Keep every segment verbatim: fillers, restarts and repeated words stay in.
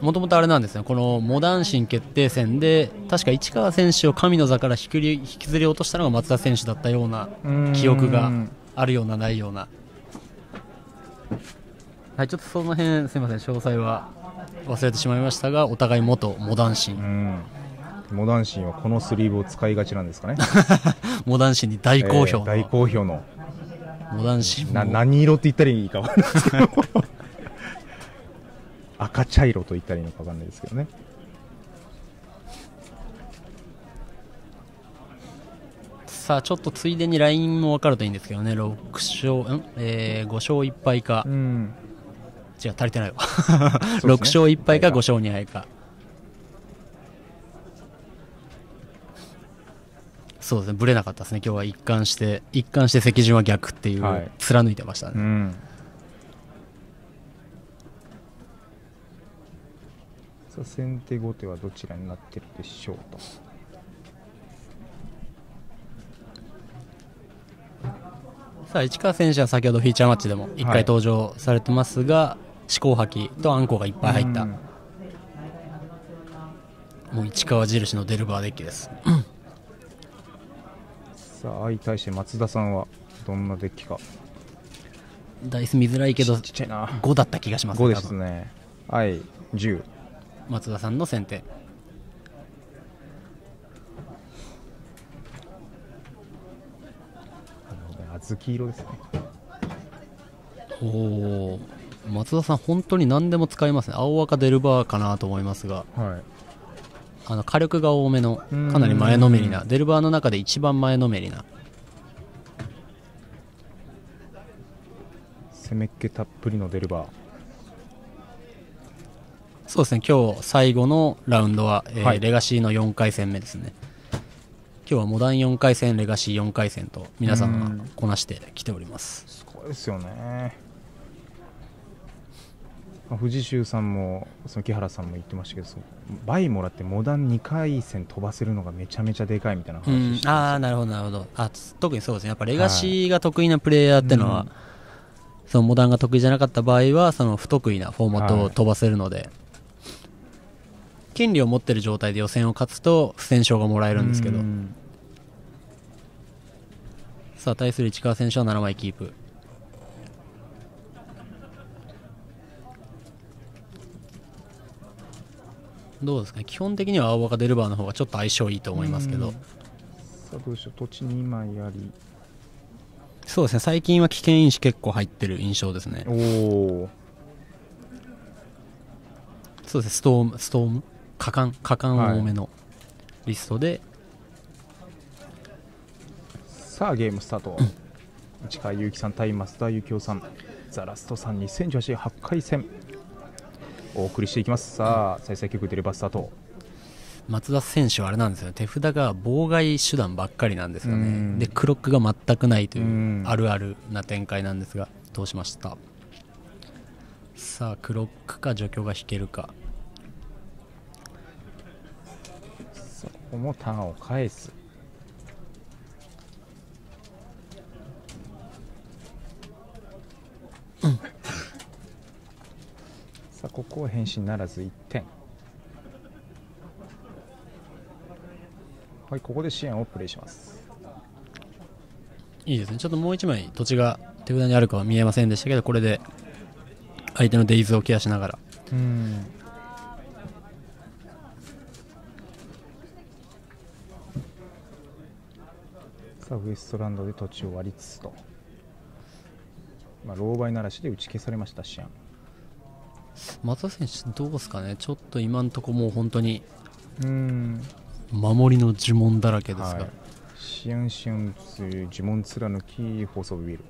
もともとあれなんですね、このモダンシン決定戦で確か市川選手を神の座から引き引きずり落としたのが松田選手だったような記憶があるようなないような。はい、ちょっとその辺すみません、詳細は忘れてしまいましたが、お互い元モダンシン、 モダンシンはこのスリーブを使いがちなんですかね。 モダンシンに大好評の、 えー、大好評のモダンシンな何色って言ったらいいか分からないですけど赤茶色と言ったらいいのか分かんないですけどね。 さあちょっとついでにラインも分かるといいんですけどね、ろく勝、ん、えー、ご勝いっ敗か、うん、違う足りてないわろく勝いっ敗かご勝に敗か。そうですね、ぶれなかったですね。今日は一貫して一貫して席順は逆っていう、はい、貫いてましたね。うん、 さあ先手後手はどちらになってるでしょうと。 さあ市川選手は先ほどフィーチャーマッチでもいっかい登場されてますが、はい、四股吐きとあんこがいっぱい入った、うん、もう市川印のデルバーデッキです、うん、 さあ相対して松田さんはどんなデッキか。 ダイス見づらいけどちっちゃいな、 ごだった気がしますね。 ごですね。はい、じゅう、 松田さんの先手。 小豆色ですね。 おお、松田さん本当に何でも使いますね。青赤デルバーかなと思いますが、はい、あの火力が多めのかなり前のめりな、デルバーの中で一番前のめりな、 攻めっ気たっぷりのデルバー。 そうですね、今日最後のラウンドは、えーはい、レガシーのよんかい戦目ですね。今日はモダンよんかい戦、レガシーよんかい戦と皆さんがこなしてきております。 すごいですよね。藤修さんもその木原さんも言ってましたけど、倍もらってモダンにかい戦飛ばせるのがめちゃめちゃでかいみたいな話して。 ああ、なるほどなるほど。あ、特にそうですね、やっぱレガシーが得意なプレイヤーってのは、はい、そのモダンが得意じゃなかった場合はその不得意なフォーマットを飛ばせるので、はい、権利を持っている状態で予選を勝つと不戦勝がもらえるんですけど、さあ対する市川選手はななまいキープ。どうですかね、基本的には青赤デルバーの方がちょっと相性いいと思いますけど、 さあどうでしょう、土地にまいあり。 そうですね、最近は危険因子結構入ってる印象ですね。おお、そうですね、ストームストーム果敢果敢多めのリストで、はい、 さあゲームスタート、うん、市川祐希さん対増田幸雄さん、ザラストさんにせんじゅうはちはちかい戦お送りしていきます。さあ幸先よくデルバースタート。 松田選手はあれなんですよね、手札が妨害手段ばっかりなんですよね。でクロックが全くないというあるあるな展開なんですが、通しました。さあクロックか除去が引けるか。 さあここもターンを返す。うん、さあここは返信ならずいってん。はい、ここで支援をプレイします。 いいですね、ちょっともういちまい土地が手札にあるかは見えませんでしたけど、これで相手のデイズをケアしながら。うん、 さあウエストランドで土地を割りつつと、まあ、狼狽ならしで打ち消されました。シアン松田選手どうですかね、ちょっと今のところもう本当にうん守りの呪文だらけですが、はい、 シアンシアンという呪文貫き放送ビル。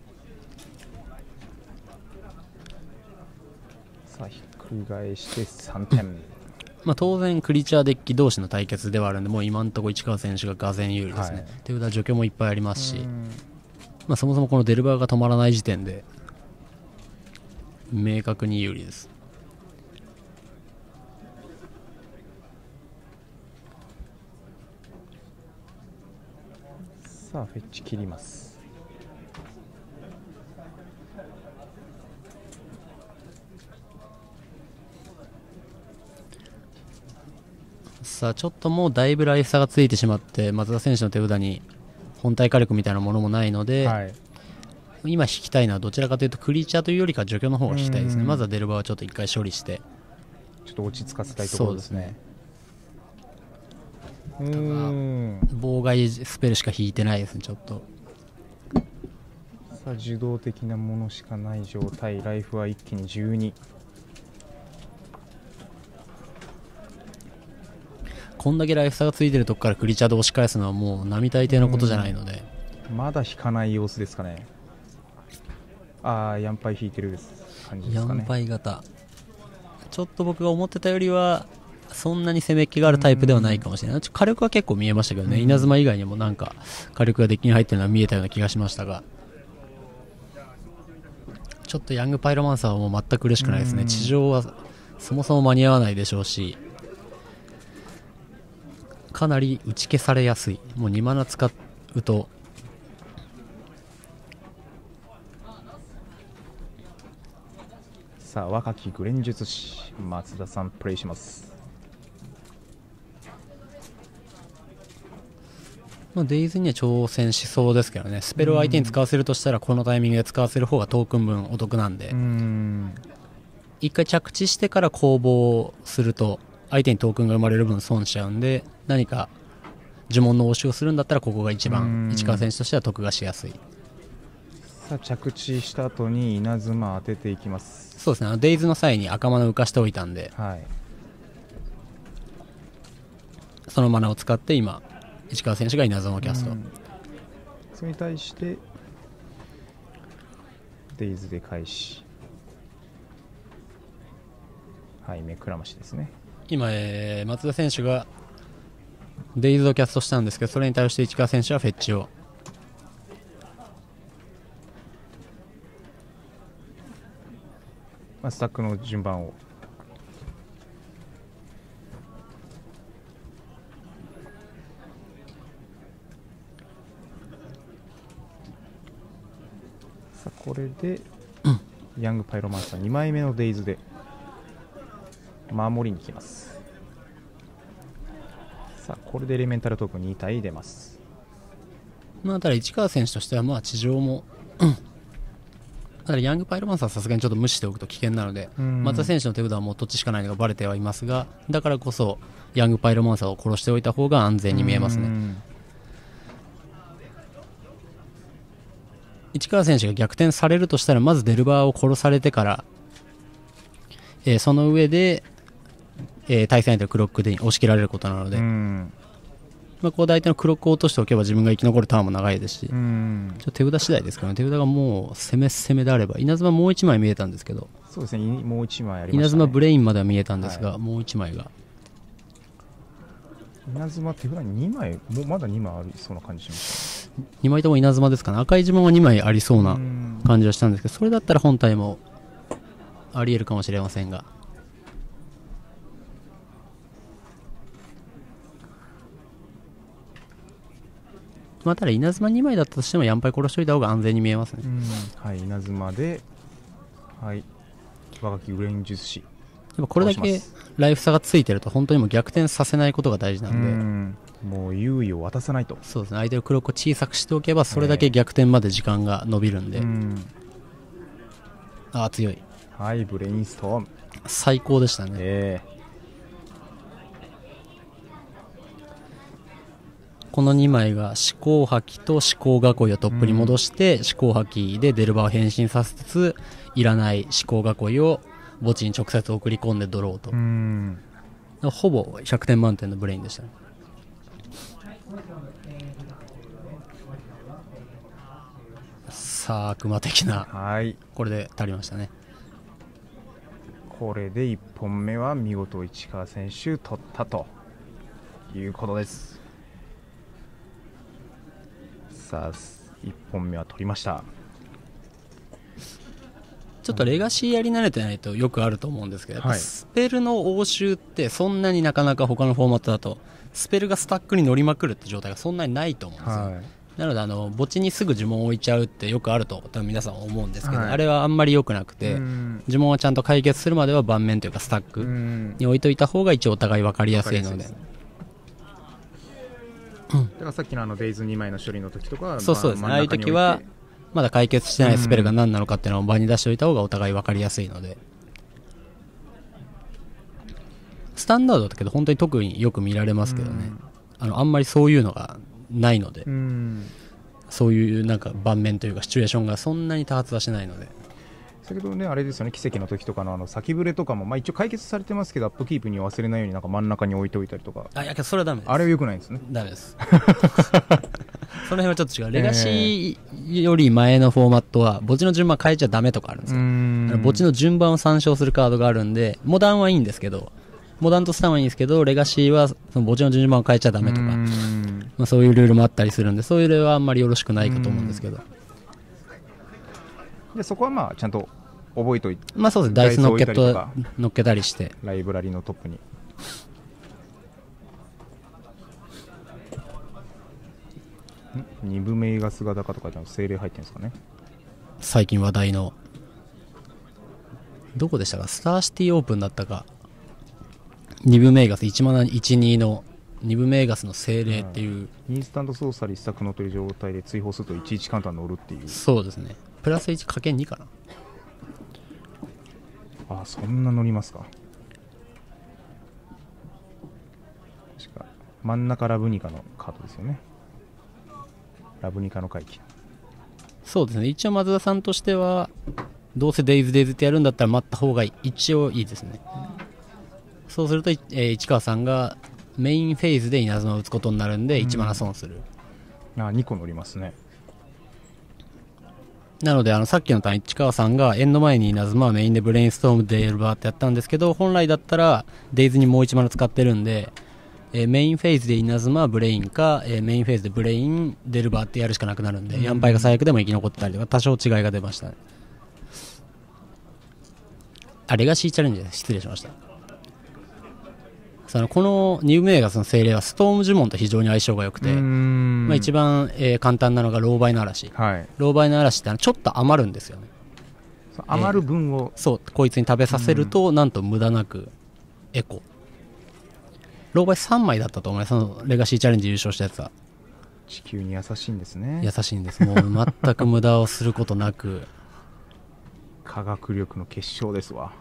さあひっくり返してさんてんまあ当然クリーチャーデッキ同士の対決ではあるんで、もう今のところ市川選手ががぜん有利ですね、はい、手札除去もいっぱいありますし、まあそもそもこのデルバーが止まらない時点で明確に有利です。 さあフェッチ切ります。 さあちょっともうだいぶライフ差がついてしまって松田選手の手札に本体火力みたいなものもないので、 はい、 今引きたいのはどちらかというとクリーチャーというよりか除去の方が引きたいですね。 うんまずはデルバーはちょっと一回処理してちょっと落ち着かせたいところですね。 うーん妨害スペルしか引いてないですね。ちょっとさあ受動的なものしかない状態。ライフは一気にじゅうに。 こんだけライフ差がついてるとこからクリーチャーで押し返すのはもう並大抵のことじゃないので、 まだ引かない様子ですかね。ああ、ヤンパイ引いてる感じですかね。 ヤンパイ型ちょっと僕が思ってたよりはそんなに攻めっ気があるタイプではないかもしれない。火力は結構見えましたけどね、稲妻以外にもなんか火力がデッキに入ってるのは見えたような気がしましたが、ちょっとヤングパイロマンサーはもう全く嬉しくないですね。地上はそもそも間に合わないでしょうし、かなり打ち消されやすい。もうにマナ使うとさあ若きグレン術師松田さんプレイします。 まあ、デイズには挑戦しそうですけどね。スペルを相手に使わせるとしたらこのタイミングで使わせる方がトークン分お得なんで、 うん一回着地してから攻防すると相手にトークンが生まれる分損しちゃうんで、何か呪文の応酬をするんだったらここが一番市川選手としては得がしやすい。 さあ着地した後に稲妻当てていきます。 そうですね、あのデイズの際に赤マナ浮かしておいたんで、 はい、 そのマナを使って今市川選手が稲妻をキャスト。 それに対してデイズで返し、はい目くらましですね。 今、えー、松田選手がデイズをキャストしたんですけど、それに対して市川選手はフェッチを。 まあ、スタックの順番をさあこれで、うん、ヤングパイロマンサーにまいめのデイズで守りに来ます。さあこれでエレメンタルトークンに体出ます。 まあ、ただ市川選手としてはまあ地上も、うんただヤングパイロマンサーはさすがにちょっと無視しておくと危険なので、松田選手の手札はもう土地しかないのがバレてはいますが、だからこそヤングパイロマンサーを殺しておいた方が安全に見えますね。市川選手が逆転されるとしたらまずデルバーを殺されてから、えー、その上で、えー、対戦相手のクロックで押し切られることなので、まあ、こう相手のクロックを落としておけば自分が生き残るターンも長いですし、ちょっと手札次第ですからね。手札がもう攻め攻めであれば、稲妻もういちまい見えたんですけど、 そうですね、もういちまいありましたね。 稲妻ブレインまでは見えたんですが、はい、もういちまいが稲妻手札にまい、もうまだにまいありそうな感じしました、ね、 にまいとも稲妻ですかね。赤い呪文はにまいありそうな感じはしたんですけど、それだったら本体もありえるかもしれませんが、まあ、ただ稲妻にまいだったとしてもヤンパイ殺しておいた方が安全に見えますね。 はい、稲妻で、はい、若きグレン術師。 やっぱこれだけライフ差がついてると本当にもう逆転させないことが大事なんで、 うんもう優位を渡さないと。 そうですね、相手のクロックを小さくしておけばそれだけ逆転まで時間が伸びるんで、うんああ強い。 はい、ブレインストーム最高でしたね。 えーこのにまいが思考破棄と思考囲いをトップに戻して、うん、思考破棄でデルバーを変身させつついらない思考囲いを墓地に直接送り込んでドローと、うん、ほぼひゃくてん満点のブレインでしたね。さあ悪魔的な、はい、これで足りましたね。 これでいっぽんめは見事市川選手取ったということです。さあいっぽんめは取りました。 ちょっとレガシーやり慣れてないとよくあると思うんですけど、はい、スペルの応酬ってそんなになかなか他のフォーマットだとスペルがスタックに乗りまくるって状態がそんなにないと思うんですよ、はい、なのであの墓地にすぐ呪文を置いちゃうってよくあると多分皆さん思うんですけど、はい、あれはあんまり良くなくて、呪文はちゃんと解決するまでは盤面というかスタックに置いといた方が一応お互い分かりやすいので、 だからさっきのあのデイズにまいの処理の時とか、 そうそうですね、 まああいう時はまだ解決してないスペルが何なのかっていうのを場に出しておいた方がお互い分かりやすいので、スタンダードだけど本当に特によく見られますけどね、あのあんまりそういうのがないので、 うんそういうなんか盤面というかシチュエーションがそんなに多発はしないので。 先ほどね、あれですよね、奇跡の時とかのあの先ブレとかも、まあ、一応解決されてますけど、アップキープに忘れないようになんか真ん中に置いておいたりとか、 あ、いや、それはダメです。 あれは良くないんですね。 ダメですその辺はちょっと違う。レガシーより前のフォーマットは墓地の順番変えちゃダメとかあるんですよ。あの墓地の順番を参照するカードがあるんで、モダンはいいんですけど、モダンとスタンはいいんですけど、レガシーはその墓地の順番を変えちゃダメとか、まあ、そういうルールもあったりするんで、そういうルールはあんまりよろしくないかと思うんですけど、 でそこはまあちゃんと覚えといて、 まあそうです、ダイス乗っけと乗っけたりして、 ライブラリのトップに。に部名が姿かとかで精霊入ってるんですかね。 最近話題のどこでしたか、スターシティオープンだったか、に部メーガスいちマナいちにのに部メーガスの精霊っていう、 インスタント操作で一作乗ってる状態で追放するといちいちカウンター乗るっていう。 そうですね、プラス いちかけるに かな。 ああ、そんな乗りますか。確か真ん中ラブニカのカードですよね。ラブニカの回帰。 そうですね、一応松田さんとしてはどうせデイズデイズってやるんだったら待った方が一応いいですね。そうすると、えー、市川さんがメインフェーズで稲妻を打つことになるんでいちマナ損する、 うん、あにこ乗りますね。 なのであのさっきのターン市川さんがエンド前に稲妻はメインでブレインストームでエルバーってやったんですけど、本来だったらデイズにもういちマナ使ってるんで、えー、メインフェーズで稲妻はブレインか、えー、メインフェーズでブレインデルバーってやるしかなくなるんで、うん、ヤンパイが最悪でも生き残ってたりとか多少違いが出ましたね。あ、レガシーチャレンジです、失礼しました。そのこのニューメーガスの精霊はストーム呪文と非常に相性が良くて、まあ、一番、えー、簡単なのが狼狽の嵐、はい、狼狽の嵐ってあのちょっと余るんですよね。 余る分を、 えー、そうこいつに食べさせるとなんと無駄なくエコ。狼狽さんまいだったと思います、そのレガシーチャレンジ優勝したやつは。 地球に優しいんですね。 優しいんです、もう全く無駄をすることなく科学力の結晶ですわ。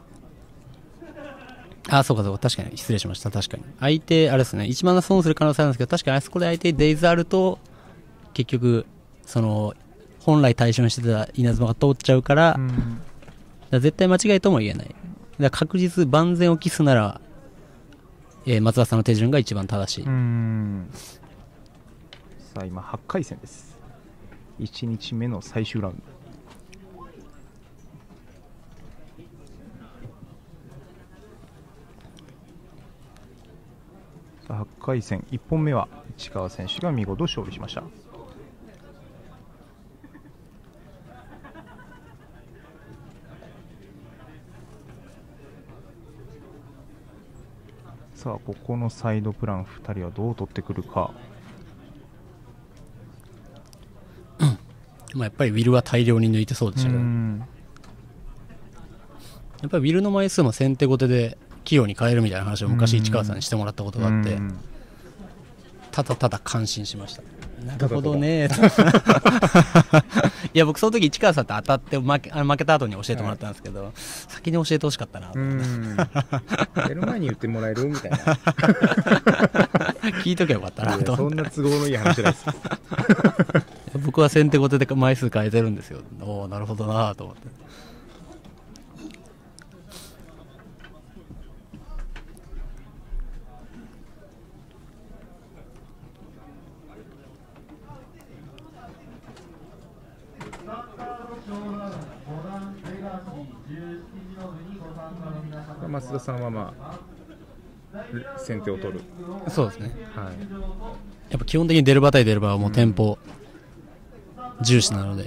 あ、そうかそうか、確かに失礼しました。確かに相手あれですね、いちマナ損する可能性あるんですけど、確かにあそこで相手デイズあると結局その本来対象にしてた稲妻が通っちゃうから、うん、だから絶対間違いとも言えない。だから確実万全を期すなら、えー、松田さんの手順が一番正しい。うん、 さあ今はちかい戦です。いちにちめの最終ラウンド。はちかい戦いっぽんめは市川選手が見事勝利しました。さあここのサイドプランふたりはどう取ってくるか。 まあやっぱりウィルは大量に抜いてそうでしたけど、やっぱりウィルの枚数も先手後手で器用に変えるみたいな話を昔市川さんにしてもらったことがあって、ただただ感心しました。なるほどねいや僕その時市川さんと当たって負け、あの負けた後に教えてもらったんですけど、はい、先に教えてほしかったなと思ってやる前に言ってもらえるみたいな聞いとけばよかったなと。 そんな都合のいい話じゃないです僕は先手後手で枚数変えてるんですよ。おお、なるほどなと思って。 松田さんはまあ先手を取る。 そうですね、はい、やっぱ基本的にデルバ対デルバはもうテンポ重視なので、うん、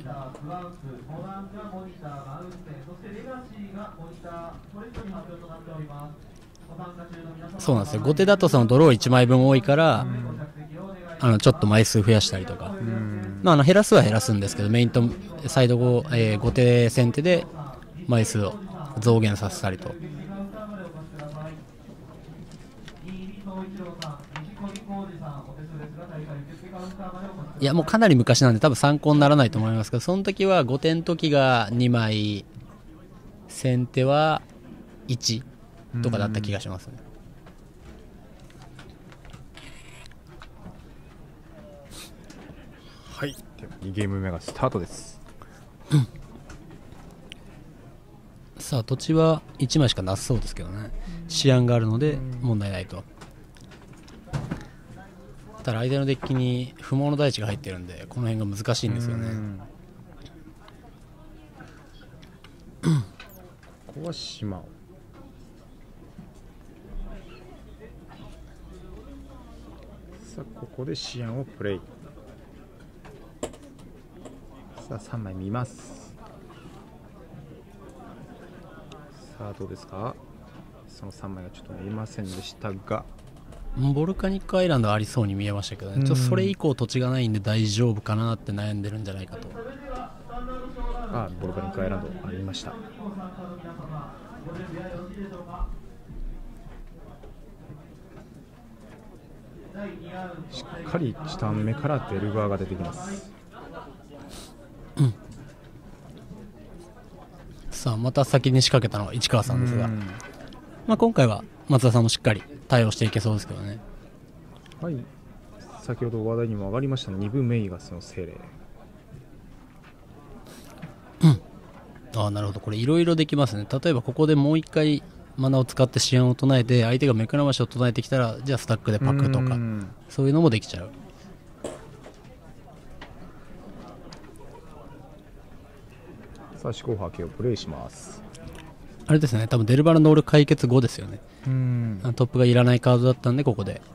そうなんですよ。後手だとそのドローいちまいぶん多いから、うん、あのちょっと枚数増やしたりとか、うん、まあ、あの減らすは減らすんですけど、メインとサイド後、えー、後手先手で枚数を増減させたりと。 いやもうかなり昔なんで多分参考にならないと思いますけど、その時は後手の時がにまい、先手はいちとかだった気がしますね。 はい、ではにゲーム目がスタートです。 さあ土地はいちまいしかなさそうですけどね、思案があるので問題ないと。ただ相手のデッキに不毛の大地が入ってるんでこの辺が難しいんですよね。 ここは島をさあここで思案をプレイ。さあさんまい見ます。さあどうですか。そのさんまいがちょっと見えませんでしたが、 ボルカニックアイランドはありそうに見えましたけどね、ちょっとそれ以降土地がないんで大丈夫かなって悩んでるんじゃないかと。 あ、ボルカニックアイランドありました。しっかりいちターン目からデルバーが出てきます。 うん、さあまた先に仕掛けたのは市川さんですが、まあ、今回は松田さんもしっかり対応していけそうですけどね。 はい、先ほど話題にも上がりましたに部メイガスの精霊。 うん、ああなるほど、これいろいろできますね。例えばここでもう一回マナを使って思案を唱えて相手が目くらましを唱えてきたらじゃあスタックでパクとかそういうのもできちゃう。 さあ思考波形をプレイします。 あれですね、多分デルバラノール解決後ですよね。 うんトップがいらないカードだったんでここで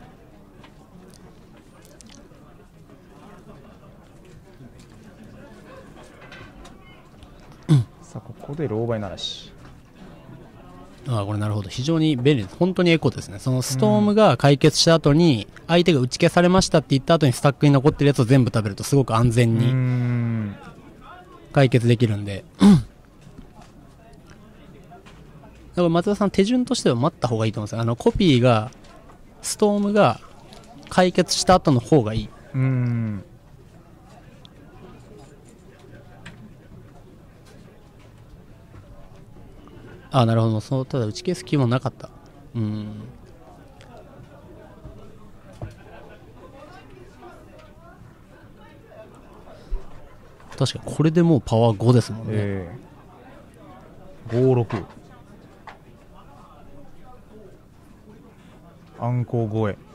さあここで狼狽ならし。 ああこれなるほど、非常に便利です。本当にエコですね。そのストームが解決した後に相手が打ち消されましたって言った後にスタックに残ってるやつを全部食べるとすごく安全に解決できるんでだから松田さん手順としては待った方がいいと思うんですよ。あのコピーがストームが解決した後の方がいい。 うーんああなるほど、そうただ打ち消す気もなかった。うーん確かにこれでもうパワーごですもんね。 えー、ごろく暗号超え。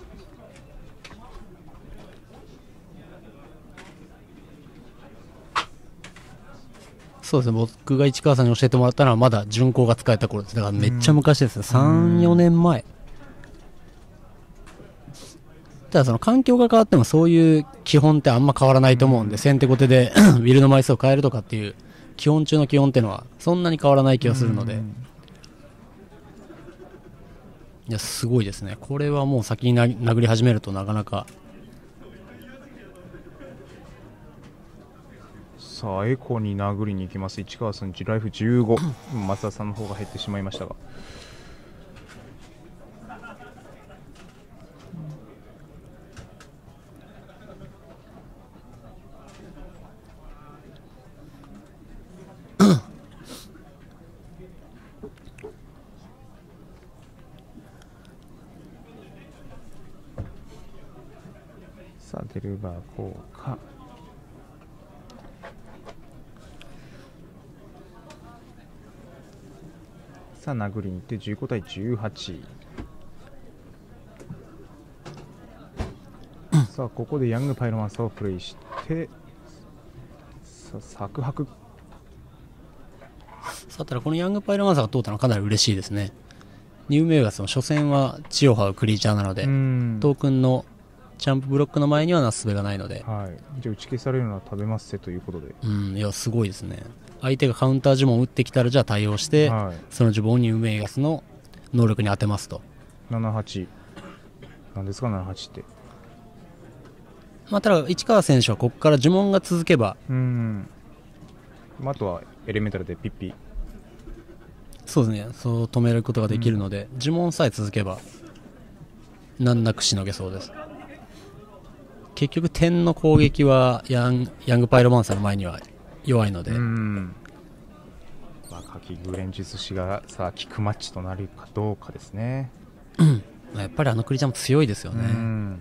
そうですね、僕が市川さんに教えてもらったのはまだ巡航が使えた頃です。だからめっちゃ昔ですね、さん、よねんまえ。ただその環境が変わってもそういう基本ってあんま変わらないと思うんで、先手後手でウィルの枚数を変えるとかっていう基本中の基本っていうのはそんなに変わらない気がするので、いやすごいですね。これはもう先にな殴り始めるとなかなか。 さあエコに殴りに行きます。市川さんライフじゅうご松田さんの方が減ってしまいましたが、さあデルバー効果。さあ殴りに行ってじゅうごたいじゅうはち。さあここでヤングパイロマンサーをプレイして、さあサクハク。 さあただこのヤングパイロマンサーが通ったのはかなり嬉しいですね。ニューメガスの初戦は血を這うクリーチャーなので、トークンのジャンプブロックの前にはなすすべがないので、 はい、じゃあ打ち消されるのは食べますせということで、 うん、いやすごいですね。相手がカウンター呪文を打ってきたらじゃあ対応して、はい、その呪文をニューメガスの能力に当てますと。 ななはちなんですかななはちって。 まあ、ただ市川選手はここから呪文が続けば、 うん、まあ、あとはエレメンタルでピッピ。 そうですね、そう止めることができるので、うん、呪文さえ続けば難なくしのげそうです。 結局点の攻撃はヤン、ヤングパイロマンサーの前には弱いので、 うん若きグレン術師がさあキックマッチとなるかどうかですね。 やっぱりあのクリーチャーも強いですよね。 うん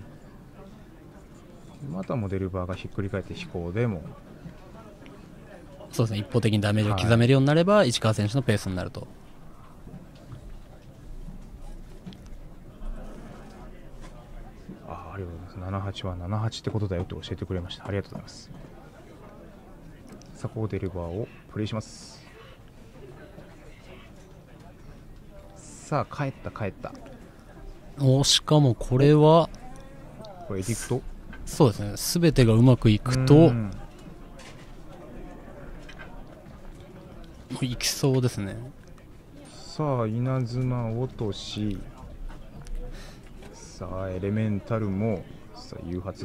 またモデルバーがひっくり返って飛行でもそうですね、一方的にダメージを刻めるようになれば、はい、市川選手のペースになると。 あありがとうございます。ななはちはななはちってことだよって教えてくれました。ありがとうございます。さあここでレバーをプレイします。さあ帰った帰ったおしかもこれはこれエディクトそうですね、すべてがうまくいくといきそうですね。 さあ稲妻落とし、さあエレメンタルもさあ誘発、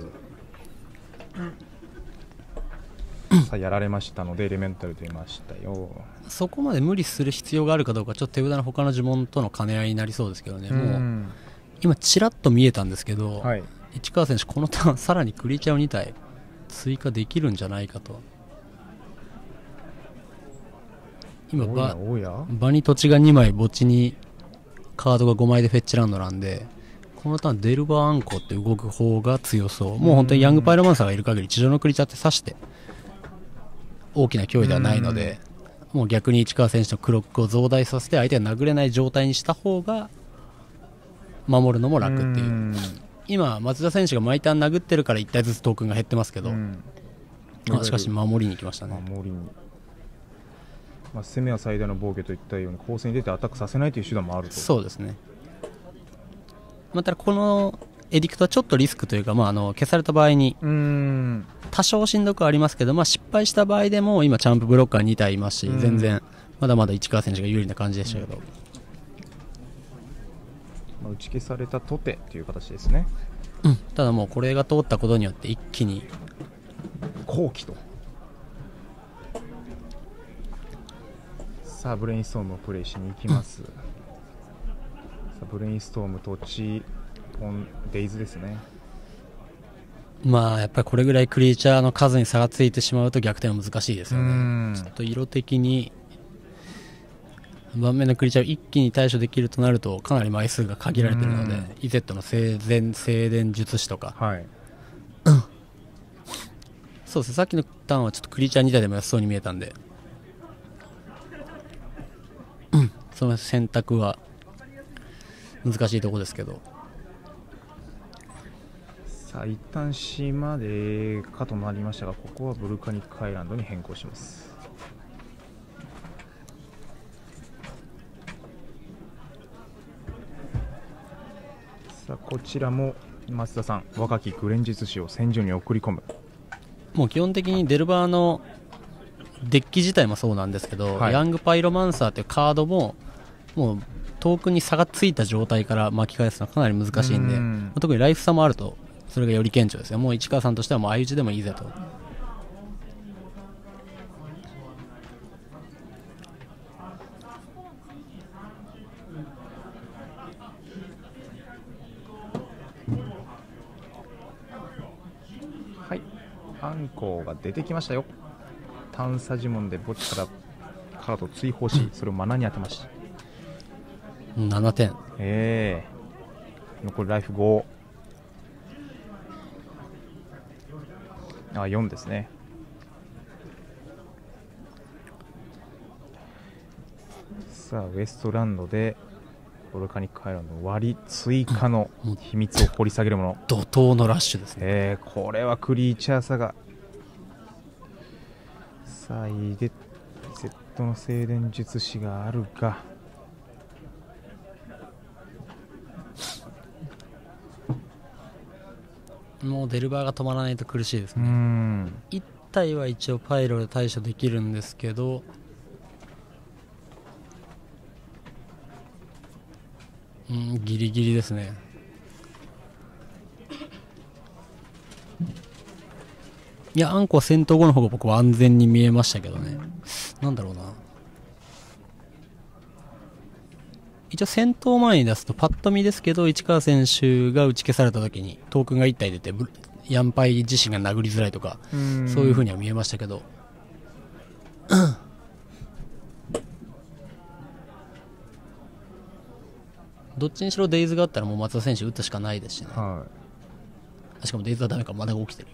さあやられましたのでエレメンタル出ましたよ。 そこまで無理する必要があるかどうかちょっと手札の他の呪文との兼ね合いになりそうですけどね。もう今ちらっと見えたんですけど、はい、市川選手このターンさらにクリーチャーをに体追加できるんじゃないかと。今場場に土地がにまい墓地にカードがごまいでフェッチランドなんで、このターンデルバーアンコって動く方が強そう。もう本当にヤングパイロマンサーがいる限り地上のクリーチャーって刺して大きな脅威ではないので、もう逆に市川選手のクロックを増大させて相手が殴れない状態にした方が守るのも楽っていう。今松田選手が毎ターン殴ってるからいち体ずつトークンが減ってますけど、あしかし守りに行きましたね。 守りに、まあ、攻めは最大の防御といったように攻勢に出てアタックさせないという手段もあると。 そうですね。またこのエディクトはちょっとリスクというか、まあ、あの消された場合に多少しんどくはありますけど、まあ、失敗した場合でも今チャンプブロッカーに体いますし、全然まだまだ市川選手が有利な感じでしたけど、 まあ、打ち消されたとてという形ですね。 うん、ただもうこれが通ったことによって一気に後期と。さあブレインストームをプレイしに行きます。さあブレインストームとチポンデイズですね。 まあやっぱりこれぐらいクリーチャーの数に差がついてしまうと逆転は難しいですよね。ちょっと色的に盤面のクリーチャーを一気に対処できるとなるとかなり枚数が限られているので、イゼットの聖伝聖伝術師とか、はい、そうですね、さっきのターンはちょっとクリーチャーに体でも安そうに見えたんで、うん、その選択は難しいところですけど。 さあ一旦島でかとなりましたが、ここはブルカニックアイランドに変更します。さあこちらも松田さん、若きグレン術師を戦場に送り込む。 もう基本的にデルバーのデッキ自体もそうなんですけど、はい、ヤングパイロマンサーというカードももうトークンに差がついた状態から巻き返すのはかなり難しいんで、ん特にライフ差もあるとそれがより顕著ですよ。もう市川さんとしてはもう相打ちでもいいぜと。 はい、アンコウが出てきましたよ。探査呪文で墓地からカードを追放し、それをマナに当てました。 ななてん。 ええー、残りライフご。あ、よんですね。さあウエストランドでボルカニックアイランドの割り追加の秘密を掘り下げるもの、 怒涛のラッシュですね。 えー、これはクリーチャーさがさあイデセットの聖伝術師があるが、 もうデルバーが止まらないと苦しいですね。うんいち体は一応パイロで対処できるんですけど、うんギリギリですね。いやアンコは戦闘後の方が僕は安全に見えましたけどね。なんだろうな、一応戦闘前に出すとパッと見ですけど市川選手が打ち消された時にトークンがいち体出てヤンパイ自身が殴りづらいとか、そういう風には見えましたけどどっちにしろデイズがあったらもう松田選手打ったしかないですしね、 はしかもデイズはダメか、まだ起きてるよ。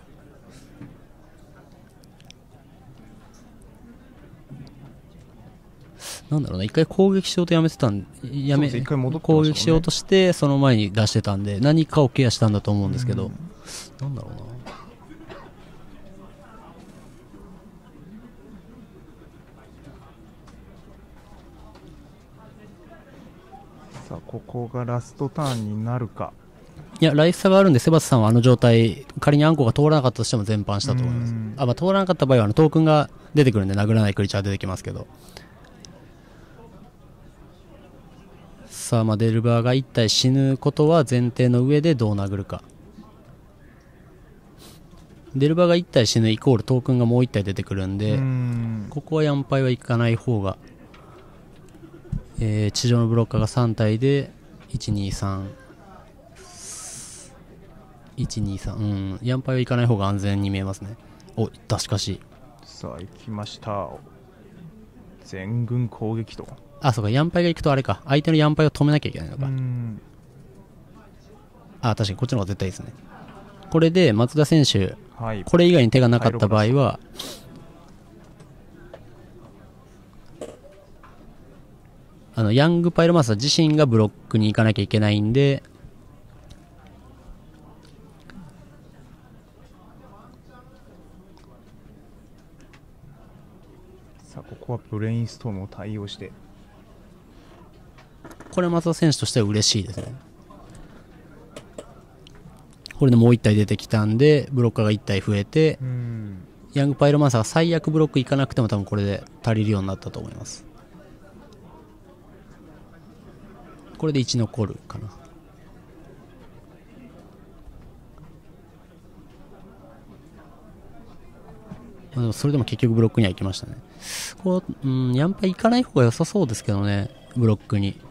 なんだろうな、一回攻撃しようとやめてたんやめ、 そうです一回戻ってましたもんね攻撃しようとしてその前に出してたんで何かをケアしたんだと思うんですけど、なんだろうな、 さあここがラストターンになるか。 いやライフ差があるんでセバスさんはあの状態仮にアンコが通らなかったとしても全般したと思います。あ、まあ、通らなかった場合はあのトークンが出てくるんで殴らないクリーチャー出てきますけど、さあまあデルバーがいち体死ぬことは前提の上でどう殴るか。デルバーがいち体死ぬイコールトークンがもういち体出てくるんで、 んここはヤンパイはいかない方が、えー、地上のブロッカーがさん体でいちにさんいちにさん、うん、ヤンパイはいかない方が安全に見えますね。お、だしかしさあ行きました。全軍攻撃と。 あ、そうか、ヤンパイが行くとあれか、相手のヤンパイを止めなきゃいけないのか。あ、確かにこっちの方が絶対いいですね。これで松田選手、はい、これ以外に手がなかった場合はあのヤングパイロマスター自身がブロックに行かなきゃいけないんで、 さあここはブレインストームを対応して、 これは松田選手としては嬉しいですね。これでもういち体出てきたんでブロッカーがいち体増えて、ヤングパイロマンサーが最悪ブロックいかなくても多分これで足りるようになったと思います。これでいち残るかな。まあ、でもそれでも結局ブロックには行きましたね。こう、うん、ヤンパイ行かない方が良さそうですけどね、ブロックに。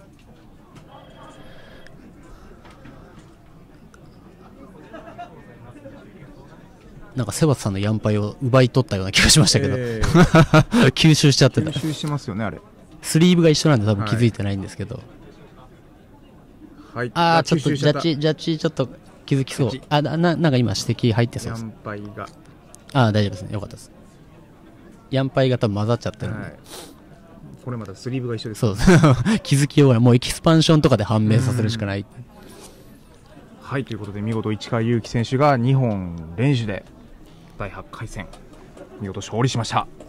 なんかセバスさんのヤンパイを奪い取ったような気がしましたけど、えー、吸収しちゃってた。 吸収しますよねあれ。 スリーブが一緒なんで多分気づいてないんですけど、 はい、 ああちょっとジャッジジャッジちょっと気づきそう。あななんか今指摘入ってそうです。 ヤンパイがああ大丈夫ですね、よかったです。ヤンパイが多分混ざっちゃってるんで、はい、 これまたスリーブが一緒です、 ね、そう気づきようがない。もうエキスパンションとかで判明させるしかない。 はいということで見事市川祐希選手がにほん連取でだいはちかい戦見事勝利しました。